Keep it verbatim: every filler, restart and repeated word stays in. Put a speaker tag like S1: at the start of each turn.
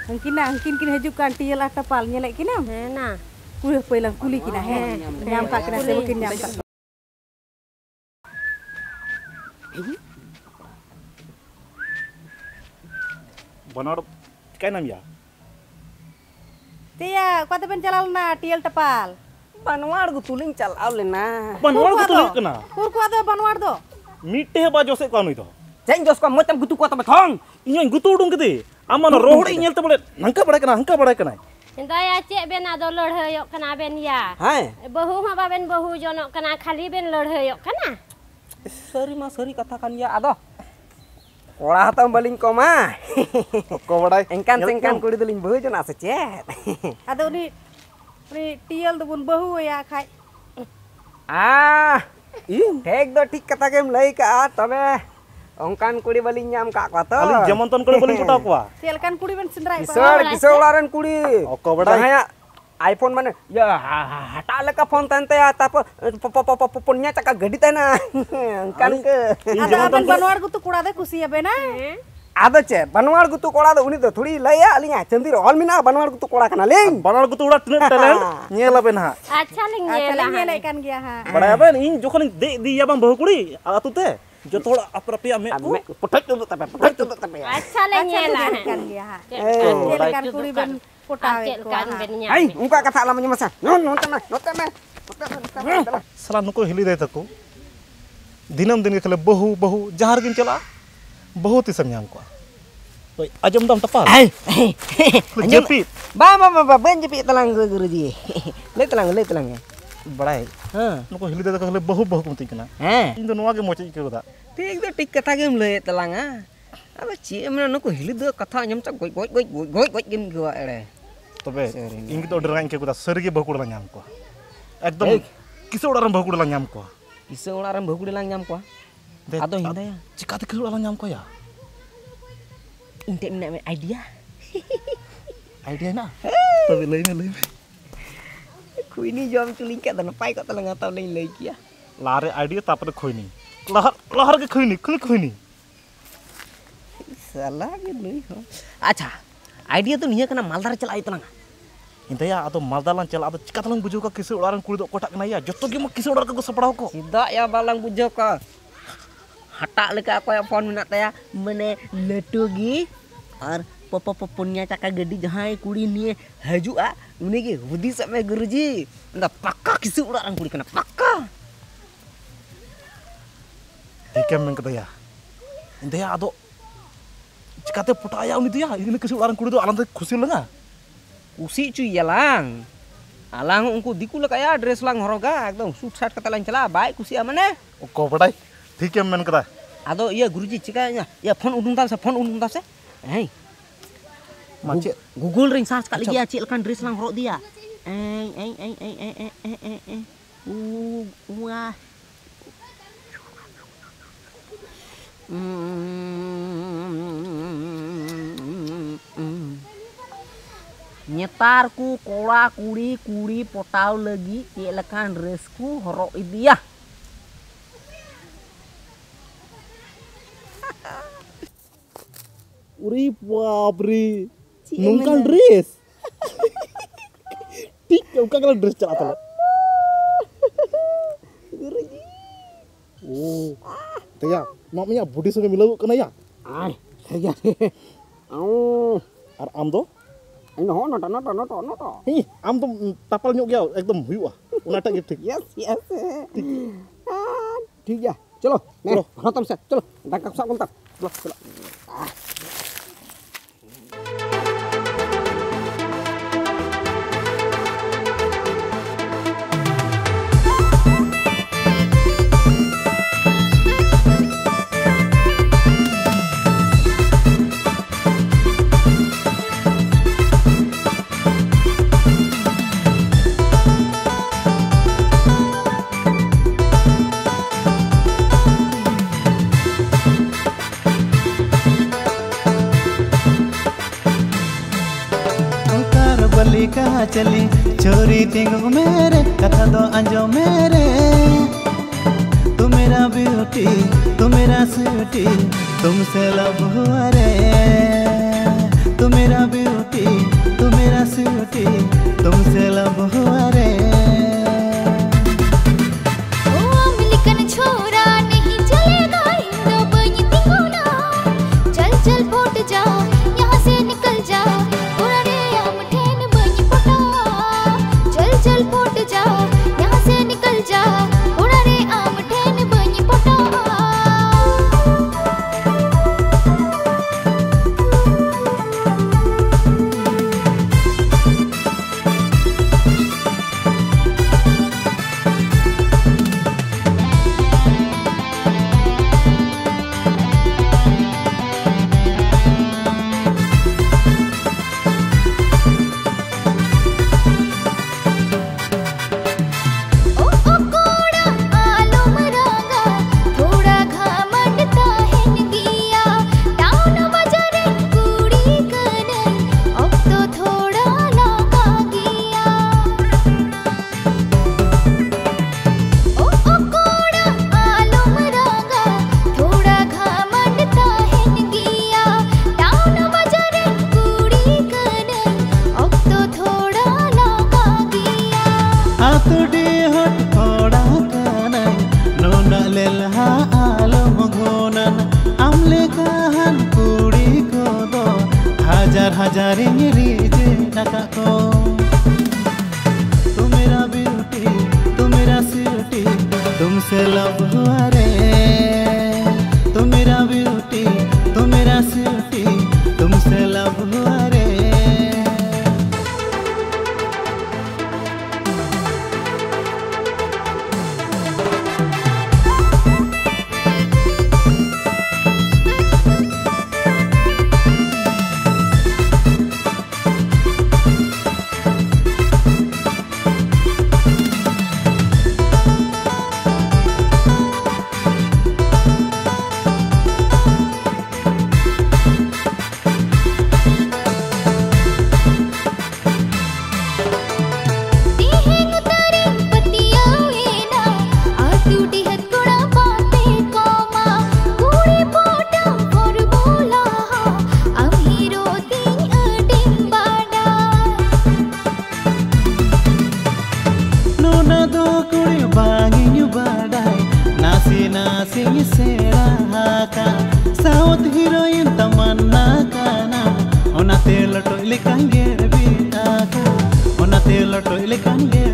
S1: Angkin angkin kin haju kan tiel atau pal nyelek kina.
S2: He na.
S1: Kuih pelang kuli kina he. Nyam kak kina sewa kin nyam kak.
S3: Banor काय नाम या?
S1: Tia, kau tepen calal na tiel tepal.
S2: Banwar gu tuling calaw lena.
S3: Banor को तो लिख ना.
S1: Kur kau ada banwar do?
S3: मीठे बाजो से कौन हुई तो?
S2: Jeng jos ko macam gutu ko ta thong.
S3: इन्हें गुतु उड़ूं किते? अमन रोहड़े इन्हें तो बोले नंका बड़ा करना, नंका बड़ा करना.
S4: Daya cek ben ado lorhayok kana ben ya.
S2: Hai.
S4: Bahu ma baben bahu jonok kana khali ben lorhayok kana.
S2: Seri ma seri katakan ya ado. Ora ta baling ko ma.
S3: Ko बड़ा.
S2: Engkan engkan kuri deling bahu jona secet.
S1: Ada ni ni tiel tu pun bahu ya kai.
S2: Ah. Ih, tek do tik kata kem lai ka tabe. Ongkan kuri baling nyam kak ko to.
S3: Ali जमंतन को बोले पुटा कुआ.
S1: Tiel kan kuri ben sendrai.
S2: Kisor kisor laran kuri.
S3: Ko बड़ा.
S2: Jahaya iPhone mana? Ya hata leka phone tante ya tap punya cakak gedi tana. Kan ke.
S1: Ada apa banwar ku tu kura de kusi ya bena?
S2: Ada ce, banwar ku tu kora da uni to thodi laya alinya cendir all mina banwar ku tu kora kana ling.
S3: Banor को तो उड़ा tina talent. nyela ben ha.
S4: Acha ling
S1: Acha
S4: nyela.
S1: ling nyelek kan gya ha.
S3: बड़ा ben इन जोखन दे दी या बम बहु कुड़ी आतु ते. जो थोड़ा अप्रपिया में
S2: Putak tu tapi putak tu tapi.
S4: Acha ling nyela.
S1: kan gya ha.
S2: Eh,
S1: Tiel kan kuri ben potawe
S4: Cek
S1: ko.
S4: kan ben nya.
S2: Hai, ungka kata lamanya masa. Non non tama, non tama.
S3: साला नुको हिली दे तको. दिनम दिन के खले बहु बहु जहार किन चला. बहु ती समझाम को. तो अजम दम तपाल.
S2: Hai.
S3: जेपी.
S2: Ba ba ba ba ben jepi telang guruji. Le telang le telang ya.
S3: बड़ा है.
S2: Ha.
S3: नुको हिली दे तको खले बहु बहु कुमती कना.
S2: Ha.
S3: इन दोनों आगे मोचे के बता.
S2: Tik do tik kata gem le telang ah. Aba ci emna nuko hilit do kata nyam cak goi goi goi goi goi gem gua ere.
S3: तबे इंग तो डराइन के कुदा सरगे बहु कुड़ा nyam को. एकदम किसे उड़ारन बहु कुड़ा nyam को.
S2: Isa ularan bahu lang nyam ko. Ado hinda ya.
S3: चिकाते किसे उड़ारन nyam को या.
S2: Inte mina idea.
S3: आइडिया ना. तबे लई में लई में.
S2: Ku ini jom culing kat dan pai kok telang atau lain lagi ya.
S3: लारे आइडिया तापर खोई नहीं. लहर लहर के खोई नहीं, खुल खोई नहीं.
S2: Salah gitu ho. Acha. Idea tu niya kana Maldar chalai telang.
S3: इंतया आतो मालदालान चला आतो चिकातलांग बुझो का किसे उड़ारन कुड़ी दो कोटाक ना या जत्तो के म किसे उड़ार को सपड़ाव को.
S2: Sida ya balang bujo ko. Hatak leka aku yang phone minat ya mene letugi और पप पप पुन्या चका गड्डी जहाँ कुड़ी निये हजू आ उन्हें के हुदी सब में गुरुजी ना पक्का किसी उड़ान कुड़ी कना पक्का
S3: ठीक है मैं कहता या इंतया आतो चिकाते पुटाया उन्हीं तो या इन्हें किसे उड़ारन कुड़ी दो आलम तो खुशी लगा.
S2: Usi cuy ya lang. Alang ungku diku lah kayak dress lang horoga, एकदम सूट साट kata lang cela baik kusi amane.
S3: को पढ़ाई ठीक है मैं कहता.
S2: Ado iya guruji cikanya, ya phone undung tap se phone undung tap se. Hei.
S3: Macet.
S2: Google ring search kali dia cil kan dress lang horok dia. Eh eh eh eh eh eh eh eh eh. Uh wah. Nyetarku kola kuri kuri potau lagi kelekan dressku horok dia.
S3: Uri बाप रे नंका dress ठीक है उनका colour dress चला था
S2: Guruji.
S3: ओ तो या namanya budi संगे मिलाऊ कना या
S2: Ay, saya. Oh,
S3: और आम दो
S2: ini ho nota nota nota nota.
S3: ही आम तो tapal nyok gया एकदम हुआ उनाटा के ठीक
S2: Yes, yes. Ah, ठीक है. चलो, चलो, खत्म से. चलो, ढक्कन सब kontak. चलो, चलो.
S5: कहा चली छोरी तेंगो मेरे कथा दो अंजो मेरे तू मेरा ब्यूटी तू मेरा स्वीटी तुमसे लव हुआ रे तू तू मेरा ब्यूटी, तू मेरा स्वीटी, तुमसे लब हुआ रे।
S6: ओ अमेरिकन छोरा नहीं चलेगा, हिंदो बनी तिंगोना। चल चल फूट जा, यहाँ से निकल जा, उड़ा रे हम ठेन बनी पटा। चल चल फूट जा, यहाँ से निकल जा, उड़ा रे हम ठेन बनी पटा। हजार हजार रिजे नका को। तू मेरा ब्यूटी, तू मेरा स्वीटी, तुमसे लव हुआ रे। तू मेरा ब्यूटी, तू मेरा स्वीटी, तुमसे लव हुआ रे। Nasi serahaka South heroine tamanna kana Ona telo toile kange bita ka Ona telo toile kange